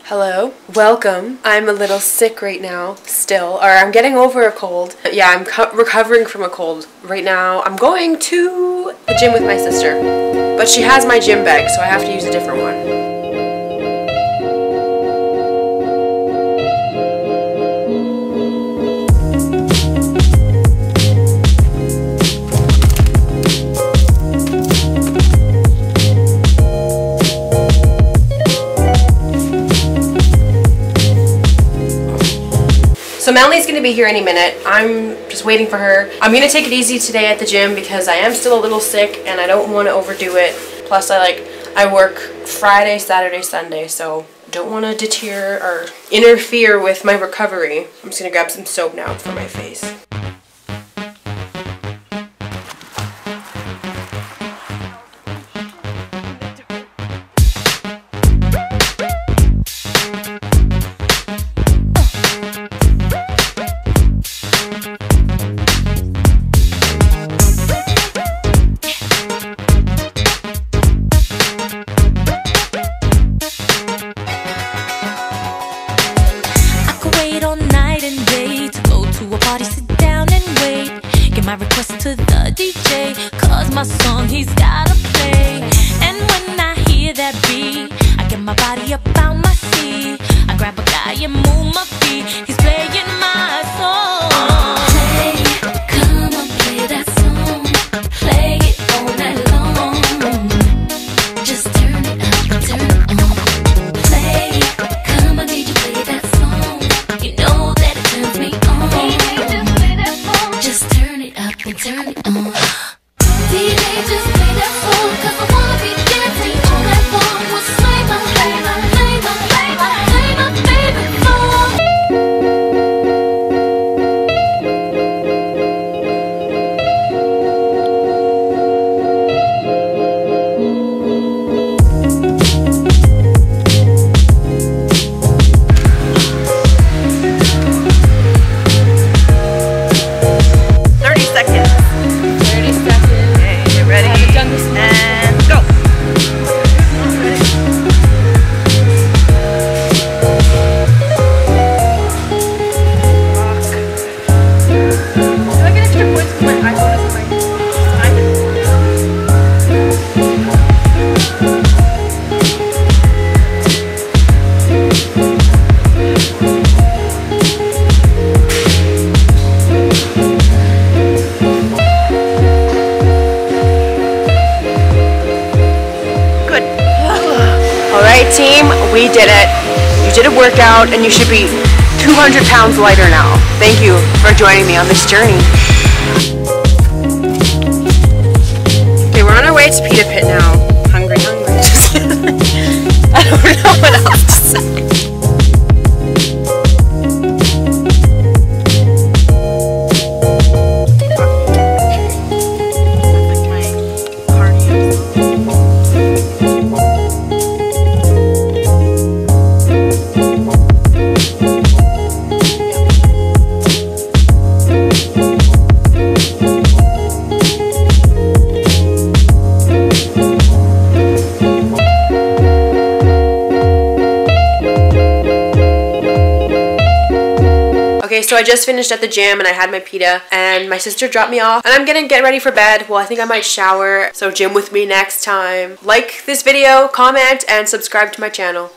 Hello, welcome. I'm a little sick right now, still, or I'm getting over a cold. Yeah, I'm recovering from a cold. Right now, I'm going to the gym with my sister, but she has my gym bag, so I have to use a different one. So Melanie's gonna be here any minute. I'm just waiting for her. I'm gonna take it easy today at the gym because I am still a little sick and I don't want to overdo it. Plus I work Friday, Saturday, Sunday, so I don't want to deter or interfere with my recovery. I'm just gonna grab some soap now for my face. My request to the DJ, cause my song he's gotta play. And when I hear that beat, I get my body up on my seat. I grab a guy and move my feet. He's playing my song. Play, come on, play that song. Play it all night long. Just turn it up, turn it on. Play, come on, DJ, play that song. You know that it turns me on. Just turn it up and turn it on. DJ, just play that song, cause I wanna be dancing all night long. We'll play my favorite song. Alright team, we did it. You did a workout and you should be 200 pounds lighter now. Thank you for joining me on this journey. Okay, we're on our way to Pita Pit now. Hungry. I don't know what else to say. Okay, so I just finished at the gym and I had my pita and my sister dropped me off and I'm gonna get ready for bed. Well, I think I might shower, so gym with me next time. Like this video, comment, and subscribe to my channel.